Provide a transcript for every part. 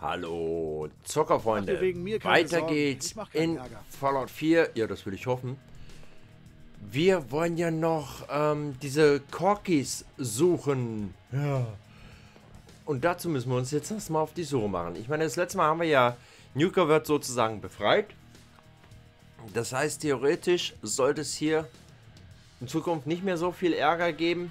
Hallo, Zockerfreunde. Mach dir wegen mir keine Weiter Sorgen. geht's Ich mach keinen in Ärger. Fallout 4. Ja, das will ich hoffen. Wir wollen ja noch diese Corgis suchen. Ja. Und dazu müssen wir uns jetzt erstmal auf die Suche machen. Ich meine, das letzte Mal haben wir ja Nuka wird sozusagen befreit. Das heißt, theoretisch sollte es hier in Zukunft nicht mehr so viel Ärger geben.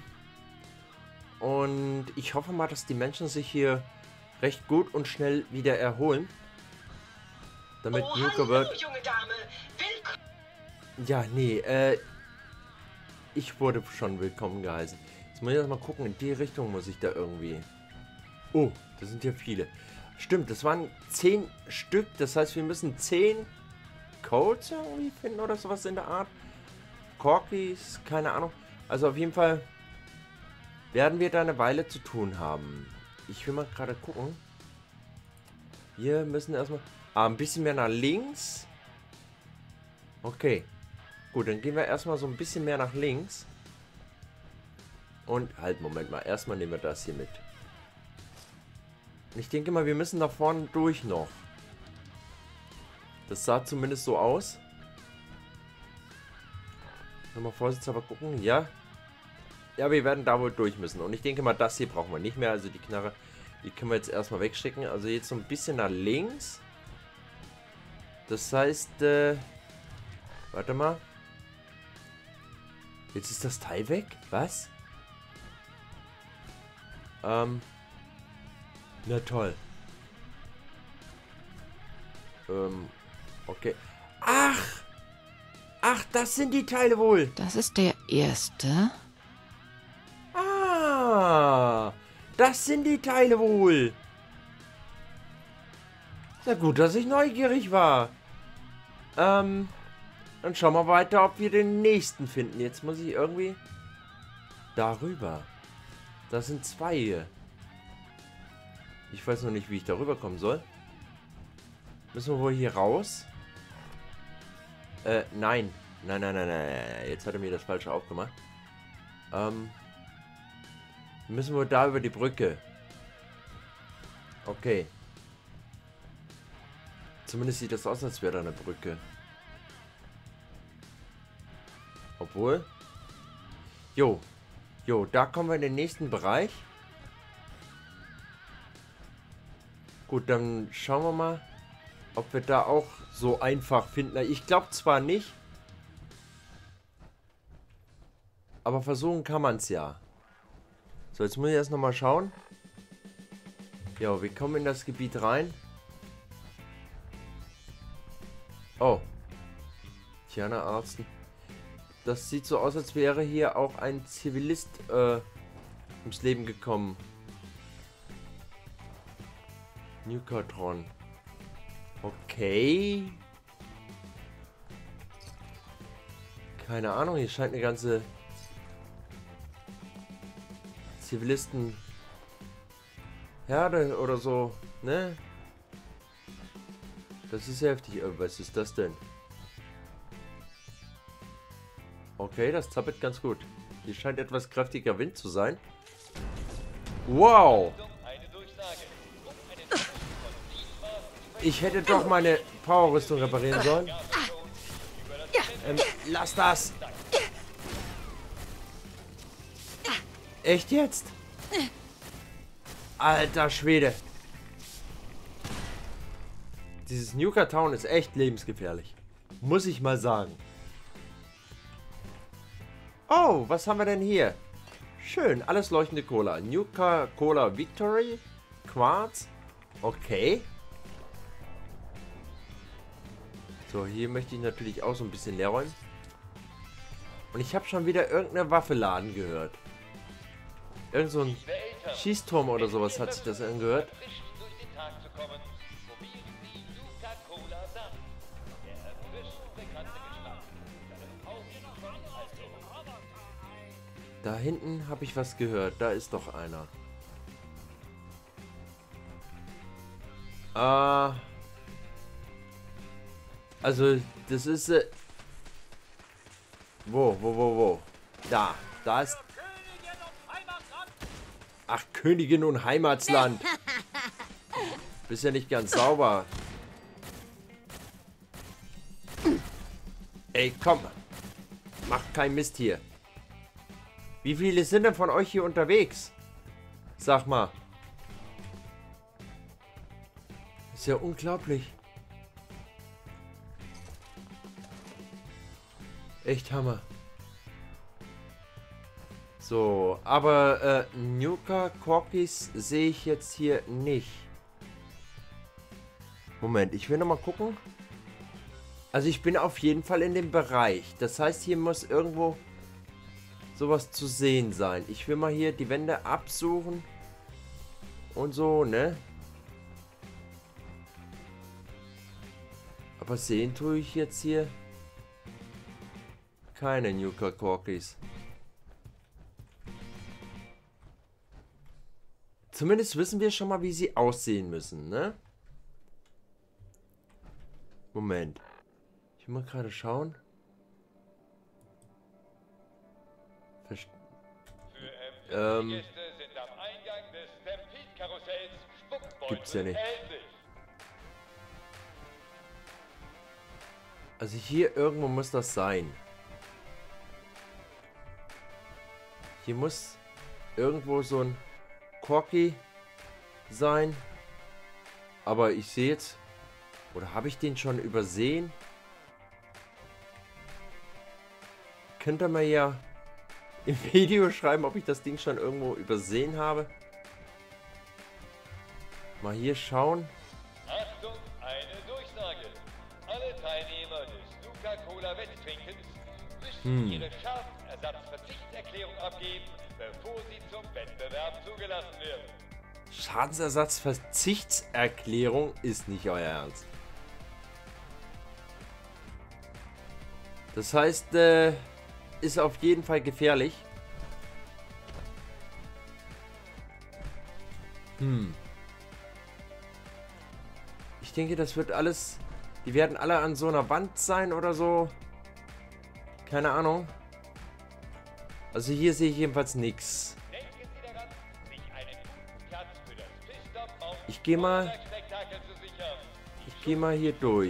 Und ich hoffe mal, dass die Menschen sich hier recht gut und schnell wieder erholen. Damit Nuka wird... junge Dame. Willkommen. Ja, nee, ich wurde schon willkommen geheißen. Jetzt muss ich erst mal gucken, in die Richtung muss ich da irgendwie... Oh, das sind ja viele. Stimmt, das waren 10 Stück, das heißt, wir müssen 10 Codes irgendwie finden oder sowas in der Art. Corgis, keine Ahnung. Also auf jeden Fall werden wir da eine Weile zu tun haben. Ich will mal gerade gucken. Wir müssen erstmal... ein bisschen mehr nach links. Okay. Gut, dann gehen wir erstmal so ein bisschen mehr nach links. Und halt, Moment mal. Erstmal nehmen wir das hier mit. Und ich denke mal, wir müssen da vorne durch noch. Das sah zumindest so aus. Nochmal vorsichtshalber gucken. Ja. Ja, wir werden da wohl durch müssen. Und ich denke mal, das hier brauchen wir nicht mehr. Also die Knarre, die können wir jetzt erstmal wegschicken. Also jetzt so ein bisschen nach links. Das heißt, warte mal. Jetzt ist das Teil weg? Was? Na toll. Okay. Ach! Ach, das sind die Teile wohl. Das ist der erste. Ah! Das sind die Teile wohl. Na gut, dass ich neugierig war. Dann schauen wir weiter, ob wir den nächsten finden. Jetzt muss ich irgendwie darüber. Das sind 2 hier. Ich weiß noch nicht, wie ich darüber kommen soll. Müssen wir wohl hier raus? Nein. Nein. Jetzt hat er mir das falsche aufgemacht. Müssen wir da über die Brücke. Okay. Zumindest sieht das aus, als wäre da eine Brücke. Obwohl. Jo, da kommen wir in den nächsten Bereich. Gut, dann schauen wir mal, ob wir da auch so einfach finden. Ich glaube zwar nicht, aber versuchen kann man es ja. So, jetzt muss ich erst nochmal schauen. Ja, wir kommen in das Gebiet rein. Oh. Tierarzt. Das sieht so aus, als wäre hier auch ein Zivilist ums Leben gekommen. Nukatron. Okay. Keine Ahnung, hier scheint eine ganze Zivilisten Herde oder so, ne? Das ist heftig. Was ist das denn? Okay, das zappelt ganz gut. Hier scheint etwas kräftiger Wind zu sein. Wow! Ich hätte doch meine Powerrüstung reparieren sollen. Lass das! Echt jetzt? Alter Schwede! Dieses Nuka Town ist echt lebensgefährlich. Muss ich mal sagen. Oh, was haben wir denn hier? Schön, alles leuchtende Cola. Nuka Cola Victory. Quarz. Okay. So, hier möchte ich natürlich auch so ein bisschen leer räumen. Und ich habe schon wieder irgendeine Waffe laden gehört. Irgend so ein Schießturm oder sowas hat sich das angehört. Da hinten habe ich was gehört. Da ist doch einer. Also, das ist... Wo? Da ist... Ach, Königin und Heimatsland. Bist ja nicht ganz sauber. Ey, komm. Mach kein Mist hier. Wie viele sind denn von euch hier unterwegs? Sag mal. Ist ja unglaublich. Echt Hammer. So, aber Nuka Corkis sehe ich jetzt hier nicht. Moment, ich will noch mal gucken. Also ich bin auf jeden Fall in dem Bereich. Das heißt, hier muss irgendwo sowas zu sehen sein. Ich will mal hier die Wände absuchen. Und so, ne? Aber sehen tue ich jetzt hier keine Nuka Corkis. Zumindest wissen wir schon mal, wie sie aussehen müssen, ne? Moment. Ich will mal gerade schauen. Gäste sind am Eingang des Stampede-Karussells Spuckbeutel gibt's ja nicht. Also hier irgendwo muss das sein. Hier muss irgendwo so ein Corky sein. Aber ich sehe jetzt... Oder habe ich den schon übersehen? Könnt ihr mir ja im Video schreiben, ob ich das Ding schon irgendwo übersehen habe. Mal hier schauen. Achtung, eine Durchsage. Alle Teilnehmer des Nuka-Cola-Wetttrinkens müssen ihre Schadensersatzverzichtserklärung abgeben, bevor sie zum Wettbewerb zugelassen werden. Schadensersatzverzichtserklärung ist nicht euer Ernst. Das heißt, ist auf jeden Fall gefährlich. Ich denke, das wird alles... Die werden alle an so einer Wand sein oder so. Keine Ahnung. Also hier sehe ich jedenfalls nichts. Ich gehe mal... Ich gehe mal hier durch.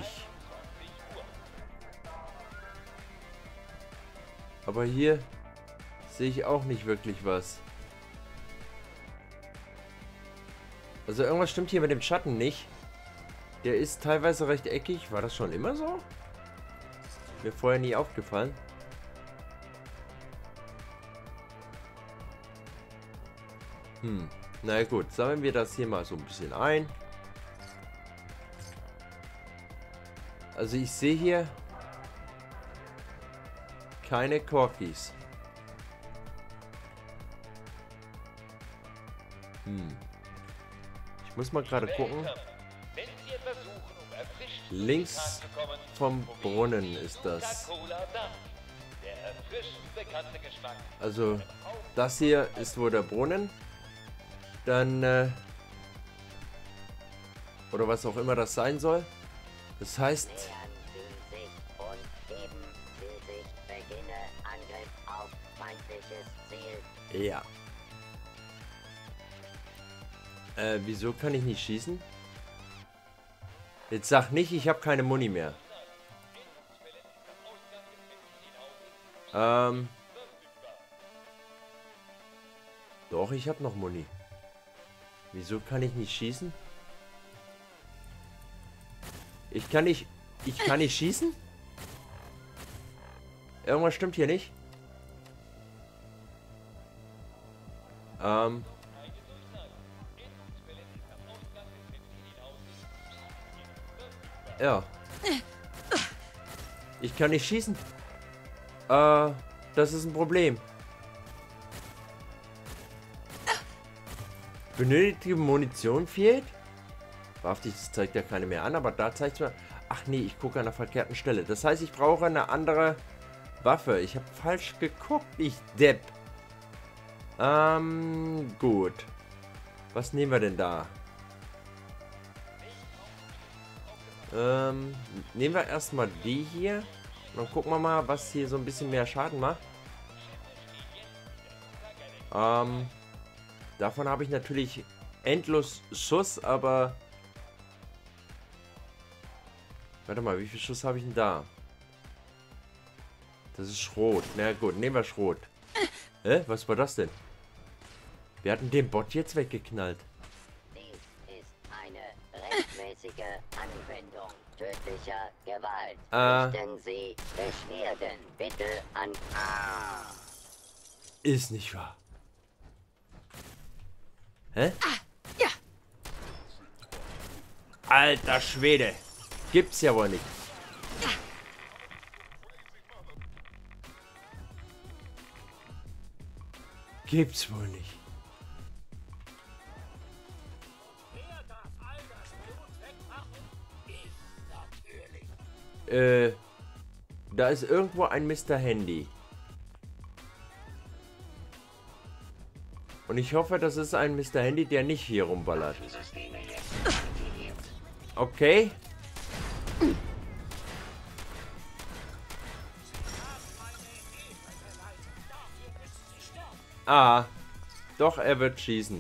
Aber hier sehe ich auch nicht wirklich was. Also irgendwas stimmt hier mit dem Schatten nicht. Der ist teilweise recht eckig. War das schon immer so? Mir vorher nie aufgefallen. Na gut, sammeln wir das hier mal so ein bisschen ein. Also ich sehe hier keine Corkis. Ich muss mal gerade gucken. Links vom Brunnen ist das. Also das hier ist wohl der Brunnen. Dann oder was auch immer das sein soll. Das heißt, ja. Wieso kann ich nicht schießen? Jetzt sag nicht, ich habe keine Muni mehr. Doch, ich habe noch Muni. Wieso kann ich nicht schießen? Ich kann nicht schießen? Irgendwas stimmt hier nicht. Ja. Ich kann nicht schießen. Das ist ein Problem. Benötigte Munition fehlt? Wahrhaftig, das zeigt ja keine mehr an, aber da zeigt es mir... Ach nee, ich gucke an der verkehrten Stelle. Das heißt, ich brauche eine andere Waffe. Ich habe falsch geguckt, ich Depp. Gut. Was nehmen wir denn da? Nehmen wir erstmal die hier. Dann gucken wir mal, was hier so ein bisschen mehr Schaden macht. Davon habe ich natürlich endlos Schuss, aber Warte mal, wie viel Schuss habe ich denn da? Das ist Schrot. Na gut, nehmen wir Schrot. Hä? Was war das denn? Wir hatten den Bot jetzt weggeknallt. Dies ist eine rechtmäßige Anwendung tödlicher Gewalt. Richten Sie Beschwerden bitte an A. Ist nicht wahr. Hä? Ja. Alter Schwede. Gibt's ja wohl nicht. Gibt's wohl nicht. Da ist irgendwo ein Mr. Handy. Und ich hoffe, das ist ein Mr. Handy, der nicht hier rumballert. Okay. Ah. Doch, er wird schießen.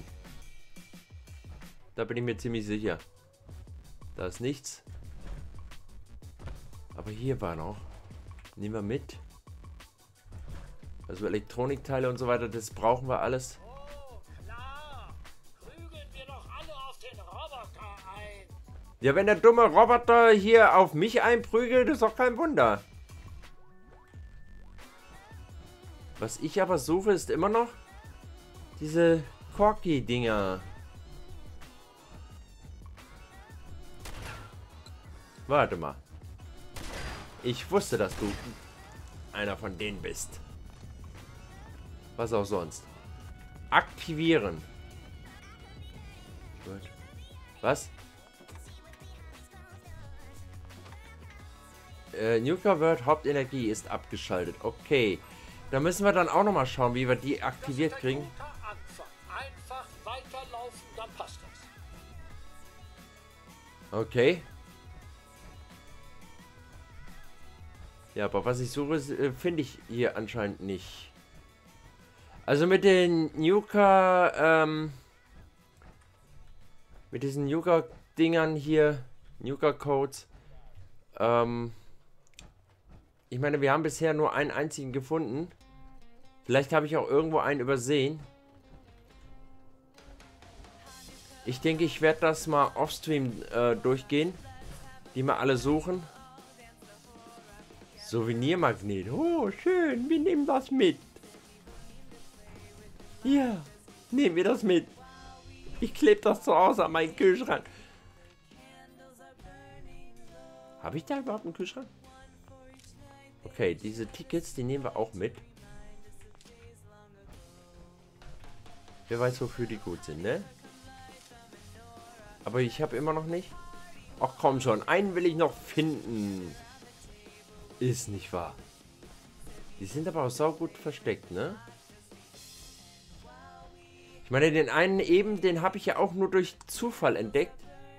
Da bin ich mir ziemlich sicher. Da ist nichts. Aber hier war noch. Nehmen wir mit. Also Elektronikteile und so weiter, das brauchen wir alles. Oh, klar. Prügeln wir doch alle auf den Roboter ein. Ja, wenn der dumme Roboter hier auf mich einprügelt, ist doch kein Wunder. Was ich aber suche, ist immer noch diese Corki-Dinger. Warte mal. Ich wusste, dass du einer von denen bist. Was auch sonst. Aktivieren. Gut. Was? Nuka World Hauptenergie ist abgeschaltet. Okay. Da müssen wir dann auch nochmal schauen, wie wir die aktiviert kriegen. Einfach weiterlaufen, dann passt das. Okay. Ja, aber was ich suche, finde ich hier anscheinend nicht. Also mit den Nuka, mit diesen Nuka-Dingern hier, Nuka-Codes, ich meine, wir haben bisher nur einen einzigen gefunden. Vielleicht habe ich auch irgendwo einen übersehen. Ich denke, ich werde das mal offstream durchgehen. Die mal alle suchen. Souvenirmagnet. Oh, schön. Wir nehmen das mit. Ja, nehmen wir das mit. Ich klebe das zu Hause an meinen Kühlschrank. Habe ich da überhaupt einen Kühlschrank? Okay, diese Tickets, die nehmen wir auch mit. Wer weiß, wofür die gut sind, ne? Aber ich habe immer noch nicht. Ach komm schon, einen will ich noch finden. Ist nicht wahr. Die sind aber auch saugut versteckt, ne? Ich meine, den einen eben, den habe ich ja auch nur durch Zufall entdeckt.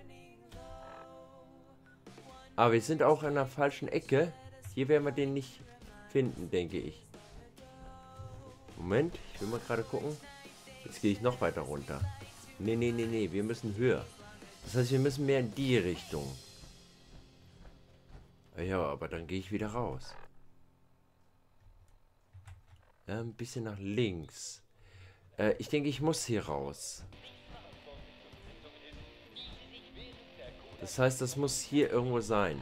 Aber wir sind auch in der falschen Ecke. Hier werden wir den nicht finden, denke ich. Moment, ich will mal gerade gucken. Jetzt gehe ich noch weiter runter. Nee, nee, nee, nee, wir müssen höher. Das heißt, wir müssen mehr in die Richtung. Ja, aber dann gehe ich wieder raus. Ja, ein bisschen nach links. Ich denke, ich muss hier raus. Das heißt, das muss hier irgendwo sein.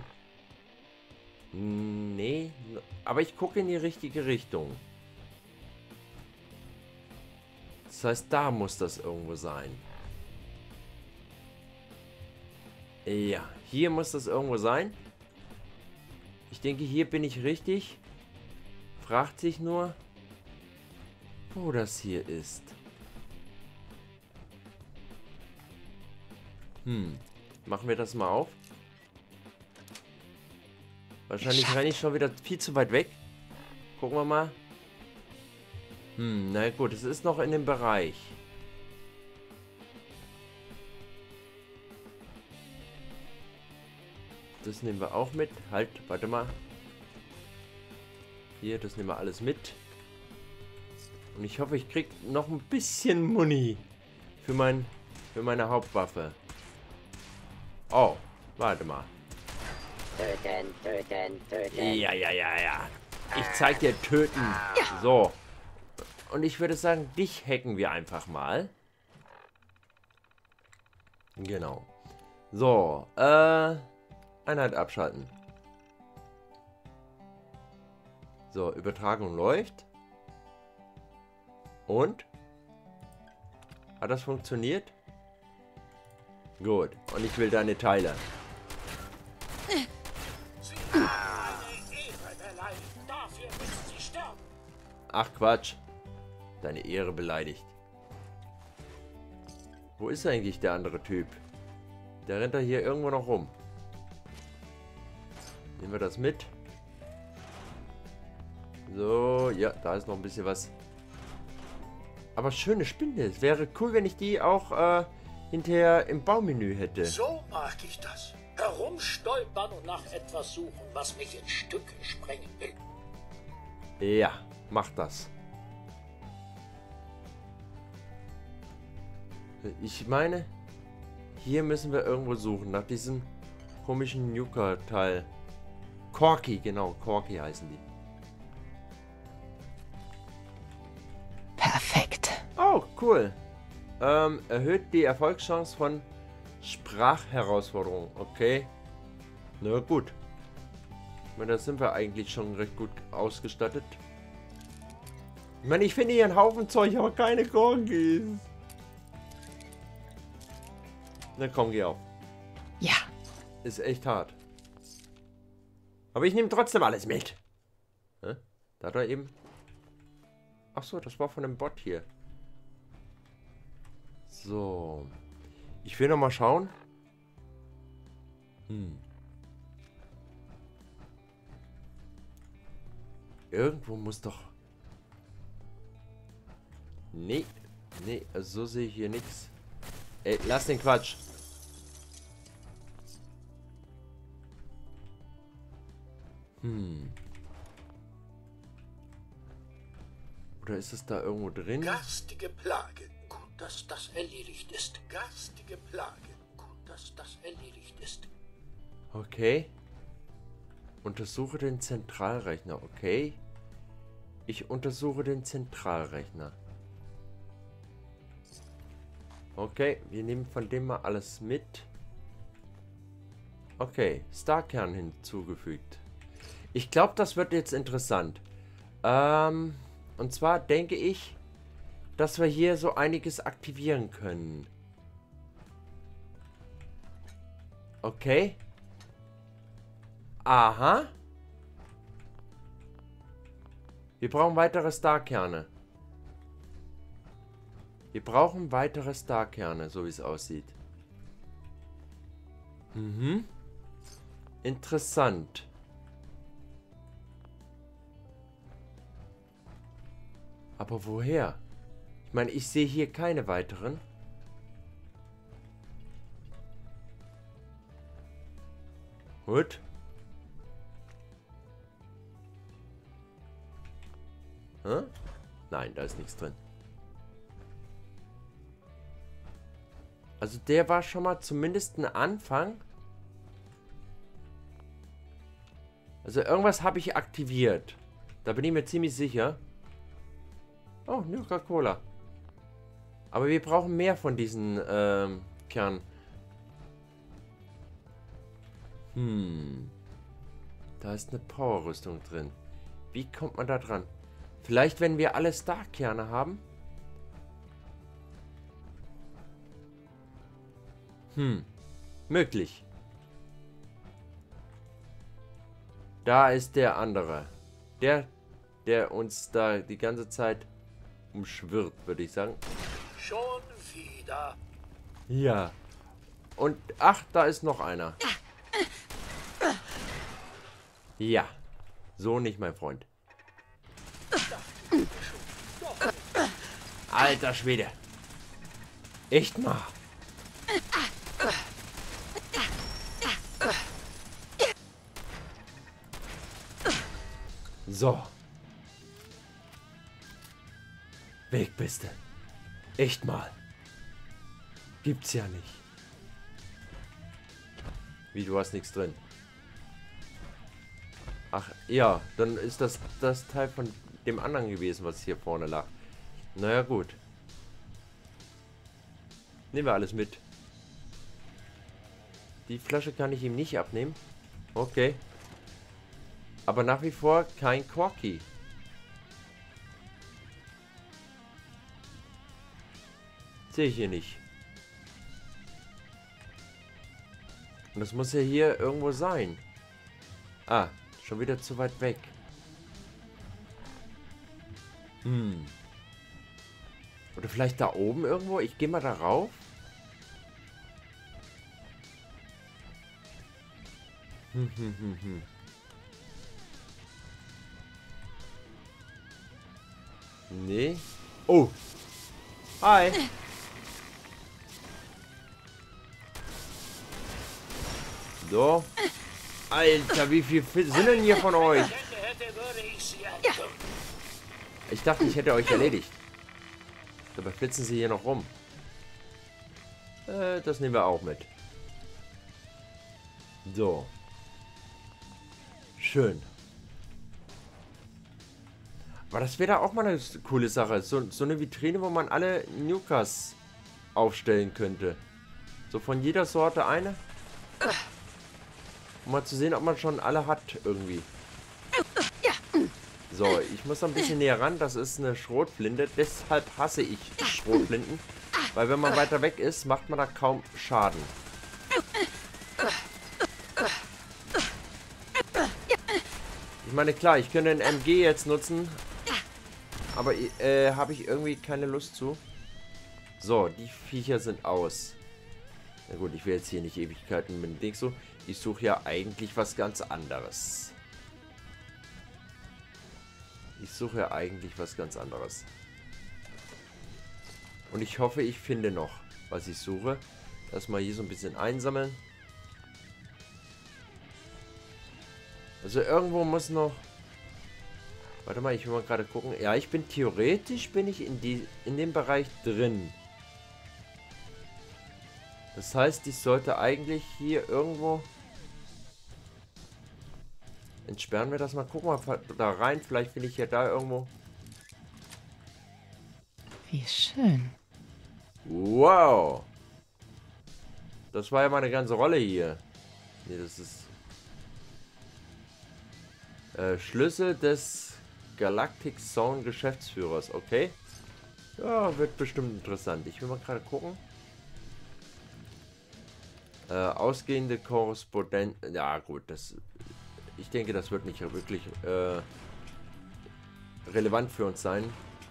Nee, aber ich gucke in die richtige Richtung. Das heißt, da muss das irgendwo sein. Ja, hier muss das irgendwo sein. Ich denke, hier bin ich richtig. Fragt sich nur, wo das hier ist. Machen wir das mal auf. Wahrscheinlich renne ich schon wieder viel zu weit weg. Gucken wir mal. Na gut, es ist noch in dem Bereich. Das nehmen wir auch mit. Halt, warte mal. Hier, das nehmen wir alles mit. Und ich hoffe, ich krieg noch ein bisschen Muni für meine Hauptwaffe. Oh, warte mal. Töten, töten, töten. Ja. Ich zeig dir töten. So. Und ich würde sagen, dich hacken wir einfach mal. Genau. So, Einheit abschalten. So, Übertragung läuft. Und? Hat das funktioniert? Gut. Und ich will deine Teile. Sie haben meine Ehre beleidigt. Dafür müssen Sie sterben. Ach Quatsch. Deine Ehre beleidigt. Wo ist eigentlich der andere Typ? Der rennt da hier irgendwo noch rum. Nehmen wir das mit. So, ja, da ist noch ein bisschen was. Aber schöne Spinde. Es wäre cool, wenn ich die auch hinterher im Baumenü hätte. So mag ich das. Herumstolpern und nach etwas suchen, was mich in Stücke sprengen will. Ja, mach das. Ich meine, hier müssen wir irgendwo suchen, nach diesem komischen Nuka-Teil. Corky, genau, Corky heißen die. Perfekt. Oh, cool. Erhöht die Erfolgschance von Sprachherausforderungen. Okay. Na gut. Ich meine, da sind wir eigentlich schon recht gut ausgestattet. Ich meine, ich finde hier einen Haufen Zeug, aber keine Corgis. Na komm, geh auf. Ja. Ist echt hart. Aber ich nehme trotzdem alles mit. Hä? Da hat er eben... Ach so, das war von dem Bot hier. So. Ich will noch mal schauen. Irgendwo muss doch... Nee. Nee, also so sehe ich hier nichts. Ey, lass den Quatsch. Oder ist es da irgendwo drin? Garstige Plage. Gut, dass das erledigt ist. Garstige Plage. Gut, dass das erledigt ist. Okay. Untersuche den Zentralrechner. Okay. Ich untersuche den Zentralrechner. Okay, wir nehmen von dem mal alles mit. Okay, Starkern hinzugefügt. Ich glaube, das wird jetzt interessant. Und zwar denke ich, dass wir hier so einiges aktivieren können. Okay. Aha. Wir brauchen weitere Starkerne. Wir brauchen weitere Starkerne, so wie es aussieht. Interessant. Aber woher? Ich meine, ich sehe hier keine weiteren. Gut. Hä? Nein, da ist nichts drin. Also der war schon mal zumindest ein Anfang. Also irgendwas habe ich aktiviert. Da bin ich mir ziemlich sicher. Oh, Nuka-Cola. Aber wir brauchen mehr von diesen Kernen. Da ist eine Power-Rüstung drin. Wie kommt man da dran? Vielleicht, wenn wir alle Starkerne haben? Möglich. Da ist der andere. Der uns da die ganze Zeit umschwirrt, würde ich sagen. Schon wieder. Ja. Und, ach, da ist noch einer. Ja. So nicht, mein Freund. Alter Schwede. Echt mal. So. Weg bist du. Echt mal. Gibt's ja nicht. Wie, du hast nichts drin. Ach, ja, dann ist das Teil von dem anderen gewesen, was hier vorne lag. Naja, gut. Nehmen wir alles mit. Die Flasche kann ich ihm nicht abnehmen. Okay. Aber nach wie vor kein Corky. Sehe ich hier nicht. Und das muss ja hier irgendwo sein. Ah, schon wieder zu weit weg. Oder vielleicht da oben irgendwo? Ich gehe mal da rauf. Nee. Oh. Hi. So. Alter, wie viel sind denn hier von euch? Ich dachte, ich hätte euch erledigt. Dabei flitzen sie hier noch rum. Das nehmen wir auch mit. So. Schön. Aber das wäre da auch mal eine coole Sache. So eine Vitrine, wo man alle Nukas aufstellen könnte. So von jeder Sorte eine. Um mal zu sehen, ob man schon alle hat irgendwie. So, ich muss ein bisschen näher ran. Das ist eine Schrotflinte. Deshalb hasse ich Schrotflinten. Weil wenn man weiter weg ist, macht man da kaum Schaden. Ich meine, klar, ich könnte ein MG jetzt nutzen. Aber habe ich irgendwie keine Lust zu. So, die Viecher sind aus. Na gut, ich will jetzt hier nicht Ewigkeiten mit dem Ding so. Ich suche ja eigentlich was ganz anderes. Und ich hoffe, ich finde noch, was ich suche. Erstmal hier so ein bisschen einsammeln. Also irgendwo muss noch... Warte mal, ich will mal gerade gucken. Ja, ich bin theoretisch in dem Bereich drin. Das heißt, ich sollte eigentlich hier irgendwo... Entsperren wir das mal. Gucken wir da rein. Vielleicht finde ich ja da irgendwo... Wie schön. Wow! Das war ja mal eine ganze Rolle hier. Nee, das ist... Schlüssel des Galactic Zone Geschäftsführers. Okay. Ja, wird bestimmt interessant. Ich will mal gerade gucken. Ausgehende Korrespondenten. Ja, gut. Ich denke, das wird nicht wirklich relevant für uns sein.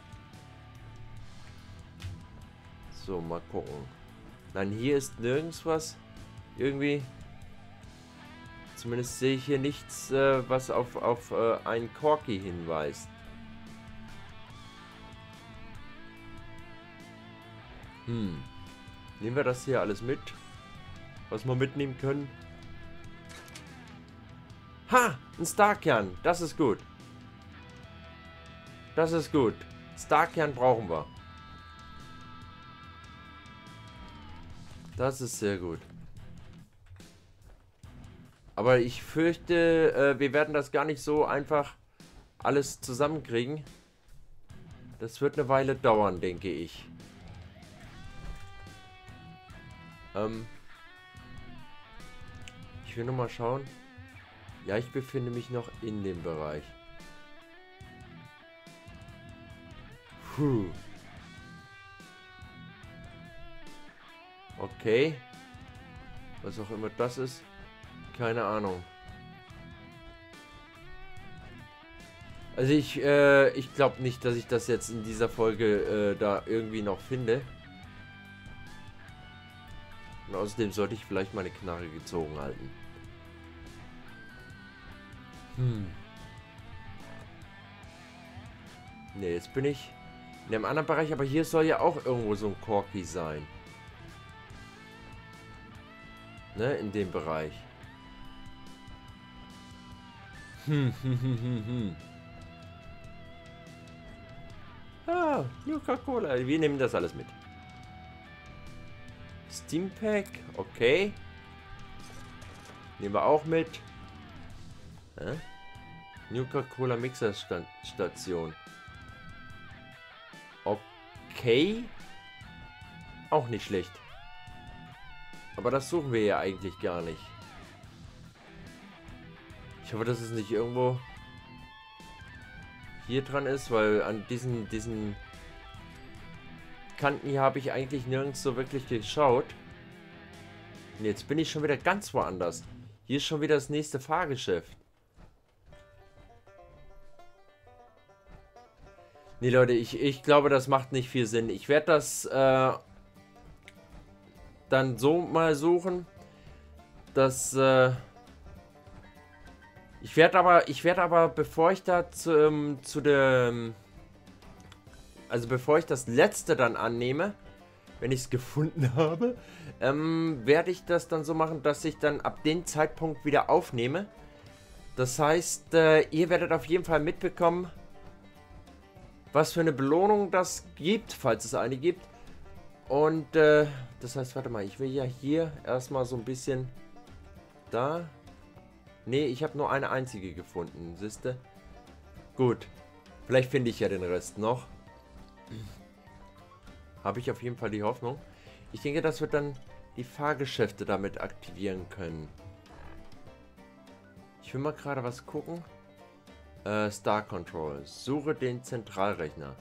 So, mal gucken. Nein, hier ist nirgends was. Irgendwie. Zumindest sehe ich hier nichts, was auf einen Corky hinweist. Nehmen wir das hier alles mit? Was wir mitnehmen können? Ha! Ein Starkern. Das ist gut. Das ist gut. Starkern brauchen wir. Das ist sehr gut. Aber ich fürchte, wir werden das gar nicht so einfach alles zusammenkriegen. Das wird eine Weile dauern, denke ich. Ich will noch mal schauen. Ja, ich befinde mich noch in dem Bereich. Puh. Okay. Was auch immer das ist. Keine Ahnung. Also ich glaube nicht, dass ich das jetzt in dieser Folge da irgendwie noch finde. Und außerdem sollte ich vielleicht meine Knarre gezogen halten. Ne, jetzt bin ich in einem anderen Bereich, aber hier soll ja auch irgendwo so ein Corky sein. Ne, in dem Bereich. Ah, Nuka-Cola. Wir nehmen das alles mit. Steampack, okay. Nehmen wir auch mit. Nuka-Cola Mixerstation. Okay. Auch nicht schlecht. Aber das suchen wir ja eigentlich gar nicht. Ich hoffe, dass es nicht irgendwo hier dran ist, weil an diesen Kanten hier habe ich eigentlich nirgends so wirklich geschaut. Und jetzt bin ich schon wieder ganz woanders. Hier ist schon wieder das nächste Fahrgeschäft. Nee, Leute, ich glaube, das macht nicht viel Sinn. Ich werde das dann so mal suchen, dass ich werde aber, bevor ich da bevor ich das letzte dann annehme, wenn ich es gefunden habe, werde ich das dann so machen, dass ich dann ab dem Zeitpunkt wieder aufnehme. Das heißt, ihr werdet auf jeden Fall mitbekommen, was für eine Belohnung das gibt, falls es eine gibt. Und das heißt, warte mal, ich will ja hier erstmal so ein bisschen da. Nee, ich habe nur eine einzige gefunden, siehste. Gut, vielleicht finde ich ja den Rest noch. Habe ich auf jeden Fall die Hoffnung. Ich denke, dass wir dann die Fahrgeschäfte damit aktivieren können. Ich will mal gerade was gucken. Star Control. Suche den Zentralrechner.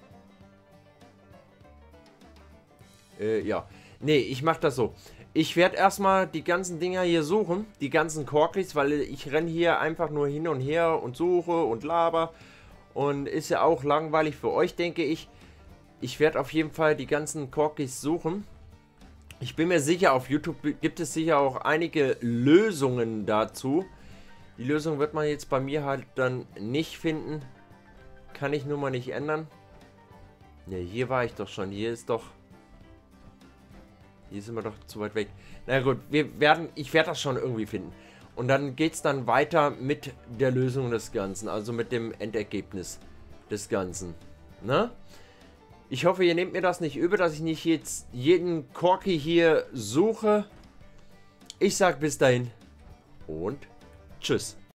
Ja. Nee, ich mache das so. Ich werde erstmal die ganzen Dinger hier suchen. Die ganzen Corkis, weil ich renne hier einfach nur hin und her und suche und laber. Und ist ja auch langweilig für euch, denke ich. Ich werde auf jeden Fall die ganzen Corkis suchen. Ich bin mir sicher, auf YouTube gibt es sicher auch einige Lösungen dazu. Die Lösung wird man jetzt bei mir halt dann nicht finden. Kann ich nur mal nicht ändern. Ne, hier war ich doch schon. Hier sind wir doch zu weit weg. Na gut, ich werde das schon irgendwie finden. Und dann geht es dann weiter mit der Lösung des Ganzen. Also mit dem Endergebnis des Ganzen. Ne? Ich hoffe, ihr nehmt mir das nicht übel, dass ich nicht jetzt jeden Corki hier suche. Ich sag bis dahin und tschüss.